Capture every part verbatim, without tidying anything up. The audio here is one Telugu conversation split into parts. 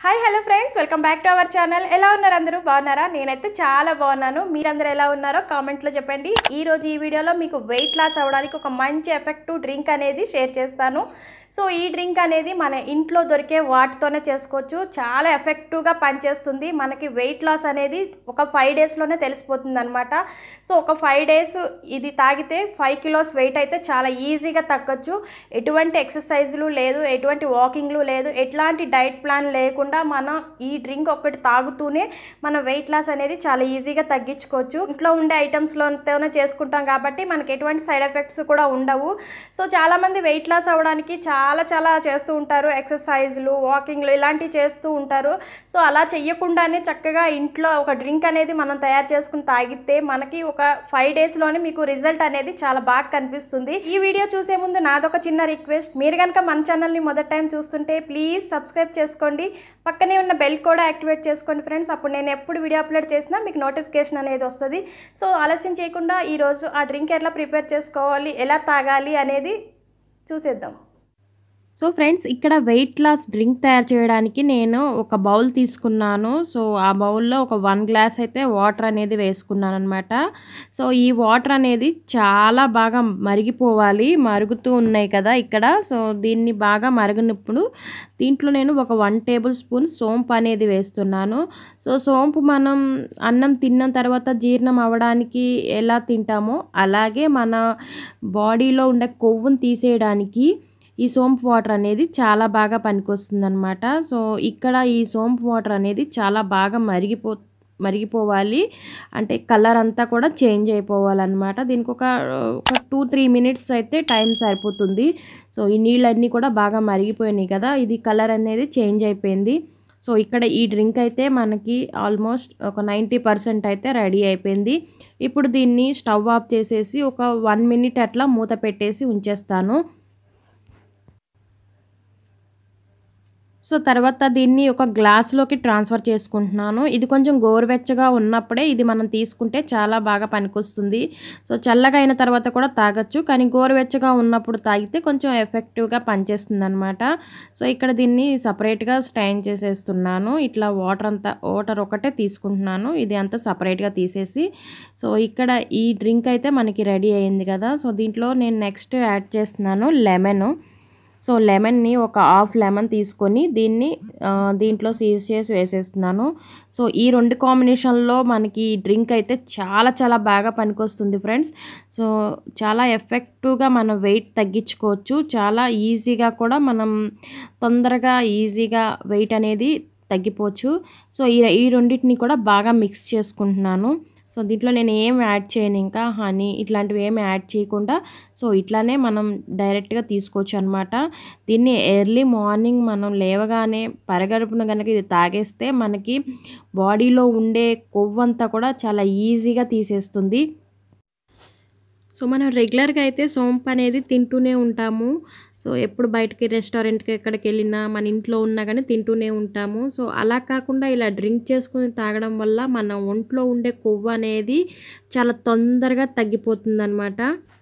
Hi hello friends, welcome back to our channel. ఎలా ఉన్నారు అందరూ? బాగున్నారా? నేనైతే చాలా బాగున్నాను. మీరందరూ ఎలా ఉన్నారో కామెంట్లో చెప్పండి. ఈరోజు ఈ వీడియోలో మీకు వెయిట్ లాస్ అవ్వడానికి ఒక మంచి ఎఫెక్టివ్ డ్రింక్ అనేది షేర్ చేస్తాను. సో ఈ డ్రింక్ అనేది మన ఇంట్లో దొరికే వాటితోనే చేసుకోవచ్చు. చాలా ఎఫెక్టివ్గా పనిచేస్తుంది. మనకి వెయిట్ లాస్ అనేది ఒక ఫైవ్ డేస్లోనే తెలిసిపోతుంది అనమాట. సో ఒక ఫైవ్ డేస్ ఇది తాగితే ఫైవ్ కిలోస్ వెయిట్ అయితే చాలా ఈజీగా తగ్గొచ్చు. ఎటువంటి ఎక్సర్సైజులు లేదు, ఎటువంటి వాకింగ్లు లేదు, ఎట్లాంటి డైట్ ప్లాన్ లేకుండా మనం ఈ డ్రింక్ ఒకటి తాగుతూనే మన వెయిట్ లాస్ అనేది చాలా ఈజీగా తగ్గించుకోవచ్చు. ఇంట్లో ఉండే ఐటమ్స్లోనే చేసుకుంటాం కాబట్టి మనకి ఎటువంటి సైడ్ ఎఫెక్ట్స్ కూడా ఉండవు. సో చాలామంది వెయిట్ లాస్ అవ్వడానికి చాలా చాలా చేస్తూ ఉంటారు, ఎక్సర్సైజ్లు, వాకింగ్లు ఇలాంటివి చేస్తూ ఉంటారు. సో అలా చెయ్యకుండానే చక్కగా ఇంట్లో ఒక డ్రింక్ అనేది మనం తయారు చేసుకుని తాగితే మనకి ఒక ఫైవ్ డేస్లోనే మీకు రిజల్ట్ అనేది చాలా బాగా కనిపిస్తుంది. ఈ వీడియో చూసే ముందు నాదొక చిన్న రిక్వెస్ట్, మీరు కనుక మన ఛానల్ని మొదటి టైం చూస్తుంటే ప్లీజ్ సబ్స్క్రైబ్ చేసుకోండి, పక్కనే ఉన్న బెల్ కూడా యాక్టివేట్ చేసుకోండి ఫ్రెండ్స్. అప్పుడు నేను ఎప్పుడు వీడియో అప్లోడ్ చేసినా మీకు నోటిఫికేషన్ అనేది వస్తుంది. సో ఆలస్యం చేయకుండా ఈరోజు ఆ డ్రింక్ ఎట్లా ప్రిపేర్ చేసుకోవాలి, ఎలా తాగాలి అనేది చూసేద్దాం. సో ఫ్రెండ్స్, ఇక్కడ వెయిట్ లాస్ డ్రింక్ తయారు చేయడానికి నేను ఒక బౌల్ తీసుకున్నాను. సో ఆ బౌల్లో ఒక వన్ గ్లాస్ అయితే వాటర్ అనేది వేసుకున్నాను అనమాట. సో ఈ వాటర్ అనేది చాలా బాగా మరిగిపోవాలి. మరుగుతూ ఉన్నాయి కదా ఇక్కడ. సో దీన్ని బాగా మరగనప్పుడు దీంట్లో నేను ఒక వన్ టేబుల్ స్పూన్ సోంపు అనేది వేస్తున్నాను. సో సోంపు మనం అన్నం తిన్న తర్వాత జీర్ణం అవ్వడానికి ఎలా తింటామో అలాగే మన బాడీలో ఉండే కొవ్వును తీసేయడానికి ఈ సోంపు వాటర్ అనేది చాలా బాగా పనికొస్తుంది అనమాట. సో ఇక్కడ ఈ సోంపు వాటర్ అనేది చాలా బాగా మరిగిపో మరిగిపోవాలి అంటే కలర్ అంతా కూడా చేంజ్ అయిపోవాలన్నమాట. దీనికి ఒక ఒక టూ త్రీ మినిట్స్ అయితే టైం సరిపోతుంది. సో ఈ నీళ్ళన్నీ కూడా బాగా మరిగిపోయినాయి కదా, ఇది కలర్ అనేది చేంజ్ అయిపోయింది. సో ఇక్కడ ఈ డ్రింక్ అయితే మనకి ఆల్మోస్ట్ ఒక నైంటీ పర్సెంట్ అయితే రెడీ అయిపోయింది. ఇప్పుడు దీన్ని స్టవ్ ఆఫ్ చేసేసి ఒక వన్ మినిట్ అట్లా మూత పెట్టేసి ఉంచేస్తాను. సో తర్వాత దీన్ని ఒక గ్లాస్లోకి ట్రాన్స్ఫర్ చేసుకుంటున్నాను. ఇది కొంచెం గోరువెచ్చగా ఉన్నప్పుడే ఇది మనం తీసుకుంటే చాలా బాగా పనికొస్తుంది. సో చల్లగా అయిన తర్వాత కూడా తాగొచ్చు, కానీ గోరువెచ్చగా ఉన్నప్పుడు తాగితే కొంచెం ఎఫెక్టివ్గా పనిచేస్తుంది అనమాట. సో ఇక్కడ దీన్ని సపరేట్గా స్టైన్ చేసేస్తున్నాను. ఇట్లా వాటర్ అంతా వాటర్ ఒకటే తీసుకుంటున్నాను, ఇది అంతా సపరేట్గా తీసేసి. సో ఇక్కడ ఈ డ్రింక్ అయితే మనకి రెడీ అయింది కదా. సో దీంట్లో నేను నెక్స్ట్ యాడ్ చేస్తున్నాను లెమన్. సో లెమన్ని ఒక హాఫ్ లెమన్ తీసుకొని దీన్ని దీంట్లో సీజ్ చేసి వేసేస్తున్నాను. సో ఈ రెండు కాంబినేషన్లో మనకి డ్రింక్ అయితే చాలా చాలా బాగా పనికొస్తుంది ఫ్రెండ్స్. సో చాలా ఎఫెక్టివ్గా మనం వెయిట్ తగ్గించుకోవచ్చు. చాలా ఈజీగా కూడా మనం తొందరగా ఈజీగా వెయిట్ అనేది తగ్గిపోవచ్చు. సో ఈ ఈ రెండింటిని కూడా బాగా మిక్స్ చేసుకుంటున్నాను. సో దీంట్లో నేను ఏం యాడ్ చేయను, ఇంకా హనీ ఇట్లాంటివి ఏమి యాడ్ చేయకుండా సో ఇట్లానే మనం డైరెక్ట్గా తీసుకోవచ్చు అనమాట. దీన్ని ఎర్లీ మార్నింగ్ మనం లేవగానే పరగడుపున కనుక ఇది తాగేస్తే మనకి బాడీలో ఉండే కొవ్వంతా కూడా చాలా ఈజీగా తీసేస్తుంది. సో మనం రెగ్యులర్గా అయితే సోంపు అనేది తింటూనే ఉంటాము. సో ఎప్పుడు బయటకి రెస్టారెంట్కి ఎక్కడికి వెళ్ళినా మన ఇంట్లో ఉన్నా కానీ తింటూనే ఉంటాము. సో అలా కాకుండా ఇలా డ్రింక్ చేసుకుని తాగడం వల్ల మన ఒంట్లో ఉండే కొవ్వు అనేది చాలా తొందరగా తగ్గిపోతుంది అనమాట.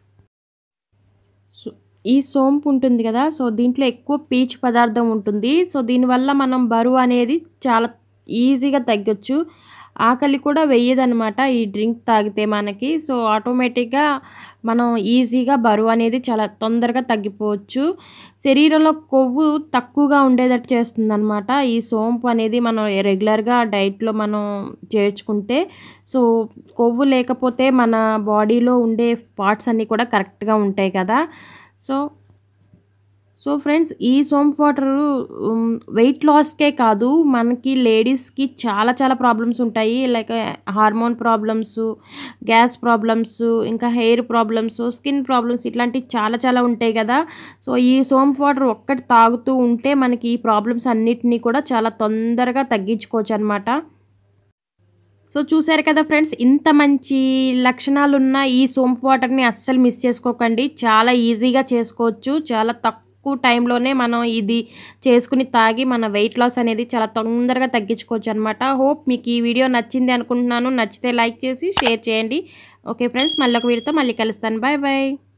సో ఈ సోంపు ఉంటుంది కదా, సో దీంట్లో ఎక్కువ పీచు పదార్థం ఉంటుంది. సో దీనివల్ల మనం బరువు అనేది చాలా ఈజీగా తగ్గొచ్చు. ఆకలి కూడా వెయ్యదనమాట ఈ డ్రింక్ తాగితే మనకి. సో ఆటోమేటిక్గా మనం ఈజీగా బరువు అనేది చాలా తొందరగా తగ్గిపోవచ్చు. శరీరంలో కొవ్వు తక్కువగా ఉండేటట్టు చేస్తుంది అనమాట ఈ సోంపు అనేది మనం రెగ్యులర్గా డైట్లో మనం చేర్చుకుంటే. సో కొవ్వు లేకపోతే మన బాడీలో ఉండే పార్ట్స్ అన్నీ కూడా కరెక్ట్గా ఉంటాయి కదా. సో సో ఫ్రెండ్స్, ఈ సోంపు వాటరు వెయిట్ లాస్కే కాదు, మనకి లేడీస్కి చాలా చాలా ప్రాబ్లమ్స్ ఉంటాయి. Like hormone problems, gas problems, ఇంకా హెయిర్ ప్రాబ్లమ్స్, స్కిన్ ప్రాబ్లమ్స్ ఇట్లాంటివి చాలా చాలా ఉంటాయి కదా. సో ఈ సోంపు వాటర్ ఒక్కటి తాగుతూ ఉంటే మనకి ఈ ప్రాబ్లమ్స్ అన్నిటినీ కూడా చాలా తొందరగా తగ్గించుకోవచ్చు అనమాట. సో చూసారు కదా ఫ్రెండ్స్, ఇంత మంచి లక్షణాలున్న ఈ సోంపు వాటర్ని అస్సలు మిస్ చేసుకోకండి. చాలా ఈజీగా చేసుకోవచ్చు, చాలా తక్కువ టైంలోనే మనం ఇది చేసుకుని తాగి మన వెయిట్ లాస్ అనేది చాలా తొందరగా తగ్గించుకోవచ్చు అనమాట. హోప్ మీకు ఈ వీడియో నచ్చింది అనుకుంటున్నాను. నచ్చితే లైక్ చేసి షేర్ చేయండి. ఓకే ఫ్రెండ్స్, మళ్ళీ ఒక వీడియోతో మళ్ళీ కలుస్తాను. Bye bye.